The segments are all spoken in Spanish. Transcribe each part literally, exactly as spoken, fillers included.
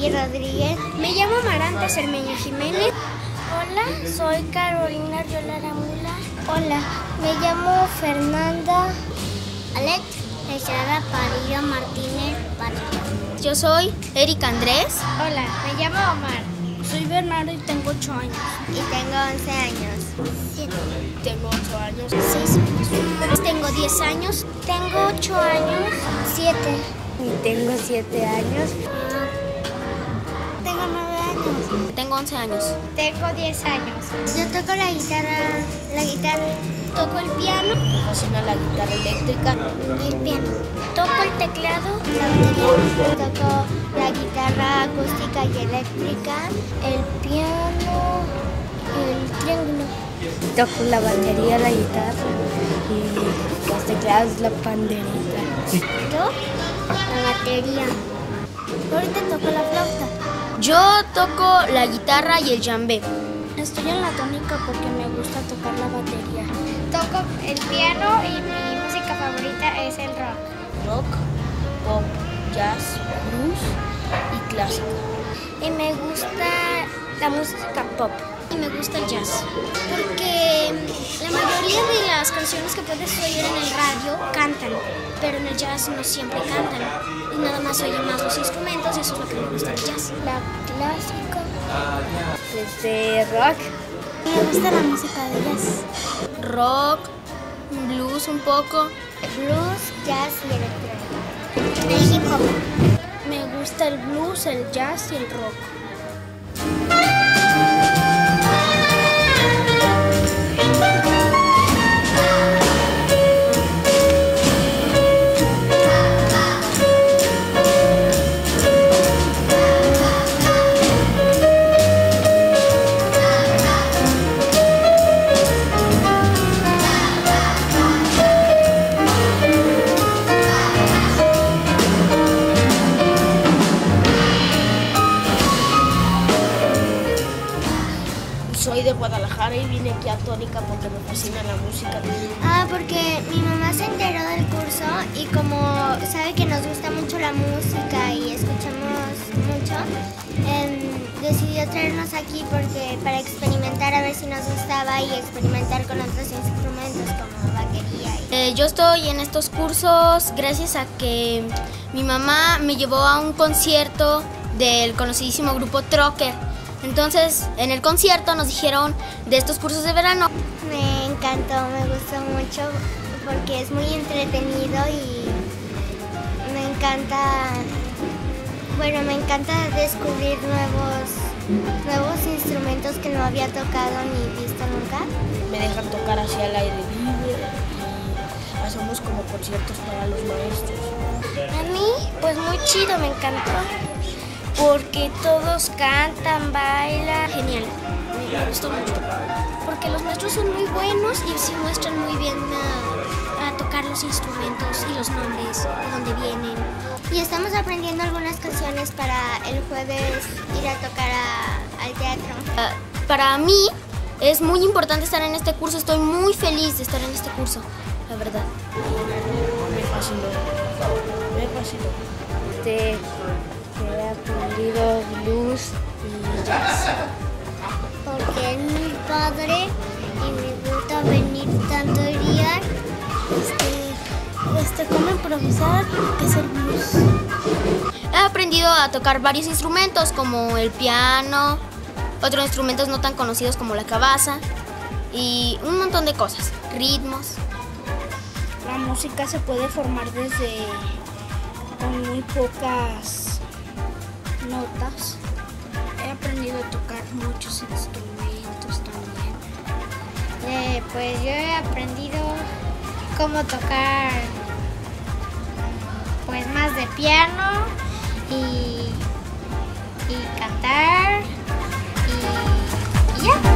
Gaby Rodríguez. Me llamo Amaranta Cermeño Jiménez. Hola, soy Carolina Riolara Mula. Hola, me llamo Fernanda Alex Echara Padilla Martínez Padilla. Yo soy Erika Andrés. Hola, me llamo Omar. Soy Bernardo y tengo ocho años. Y tengo once años. siete. Tengo ocho años. seis años. Tengo diez años. Tengo ocho años. siete. Y tengo siete años. Tengo nueve años. Tengo once años. Tengo diez años. Yo toco la guitarra, la guitarra. Toco el piano. Me fascina la guitarra eléctrica. El piano. Toco el teclado. La batería. Toco la guitarra acústica y eléctrica. El piano. El triángulo. Toco la batería, la guitarra y los teclados, la pandereta. Yo, la batería. Ahorita toco la flauta. Yo toco la guitarra y el djembe. Estoy en la tónica porque me gusta tocar la batería. Toco el piano y mi música favorita es el rock. Rock, pop, jazz, blues y clásica. Y me gusta la música pop. Y me gusta el jazz, porque la mayoría de las canciones que puedes oír en el radio cantan, pero en el jazz no siempre cantan y nada más oyen más los instrumentos y eso es lo que me gusta del jazz. La clásica. Este rock. Me gusta la música de jazz. Rock, blues un poco. Blues, jazz y electrónica. El hip hop. Me gusta el blues, el jazz y el rock. Soy de Guadalajara y vine aquí a Tónica porque me fascina la música. Ah, porque mi mamá se enteró del curso y como sabe que nos gusta mucho la música y escuchamos mucho, eh, decidió traernos aquí porque para experimentar a ver si nos gustaba y experimentar con otros instrumentos como batería. Y... Eh, yo estoy en estos cursos gracias a que mi mamá me llevó a un concierto del conocidísimo grupo Trocker. Entonces, en el concierto nos dijeron de estos cursos de verano. Me encantó, me gustó mucho porque es muy entretenido y me encanta, bueno, me encanta descubrir nuevos, nuevos instrumentos que no había tocado ni visto nunca. Me dejan tocar hacia el aire libre y hacemos como conciertos para los maestros. A mí, pues muy chido, me encantó. Porque todos cantan, bailan. Genial, me gustó mucho. Porque los maestros son muy buenos y sí muestran muy bien a, a tocar los instrumentos y los nombres, de dónde vienen. Y estamos aprendiendo algunas canciones para el jueves ir a tocar a, al teatro. Uh, para mí es muy importante estar en este curso, estoy muy feliz de estar en este curso, la verdad. Me fascinó, me fascinó. Este, he aprendido blues y jazz. Porque es muy padre y me gusta venir tanto día. Este, este, cómo improvisar, que es el blues. He aprendido a tocar varios instrumentos como el piano, otros instrumentos no tan conocidos como la cabaza y un montón de cosas, ritmos. La música se puede formar desde con muy pocas notas. He aprendido a tocar muchos instrumentos también. Eh, pues yo he aprendido cómo tocar pues más de piano y, y cantar y, y ya.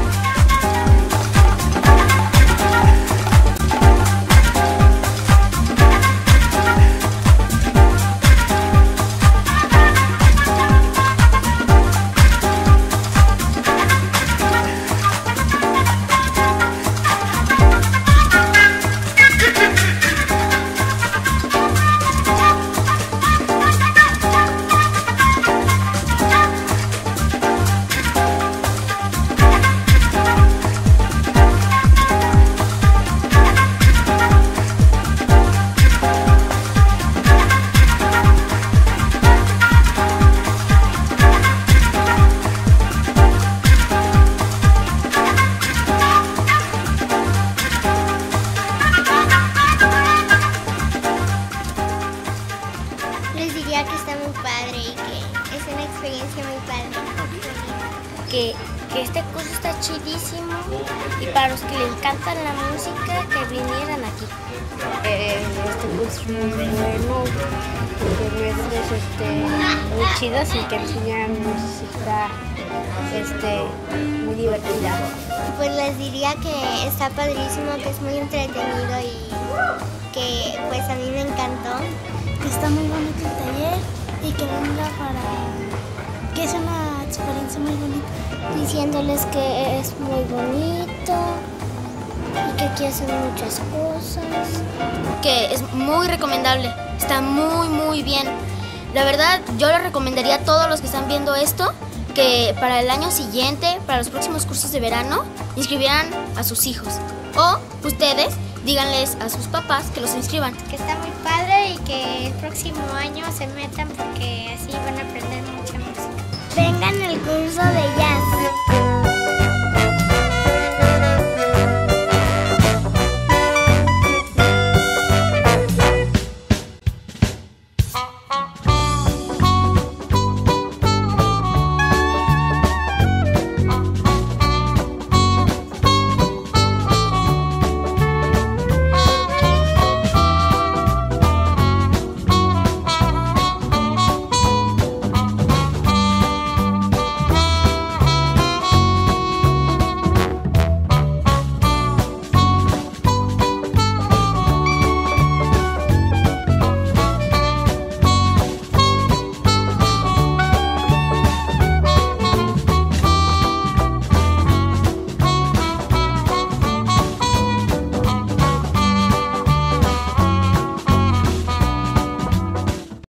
que, que este curso está chidísimo y para los que le encantan la música, que vinieran aquí. Eh, este curso es muy bueno, porque maestros este, muy chidos y que enseñan música este, muy divertida. Pues les diría que está padrísimo, que es muy entretenido y que pues a mí me encantó. Que está muy bonito el taller y que venga para... que es una experiencia muy bonita. Diciéndoles que es muy bonito y que aquí hacen muchas cosas. Que es muy recomendable, está muy muy bien. La verdad, yo le recomendaría a todos los que están viendo esto que para el año siguiente, para los próximos cursos de verano, inscribieran a sus hijos. O ustedes díganles a sus papás que los inscriban. Que está muy padre y que el próximo año se metan porque así van a aprender mucha música. Vengan al curso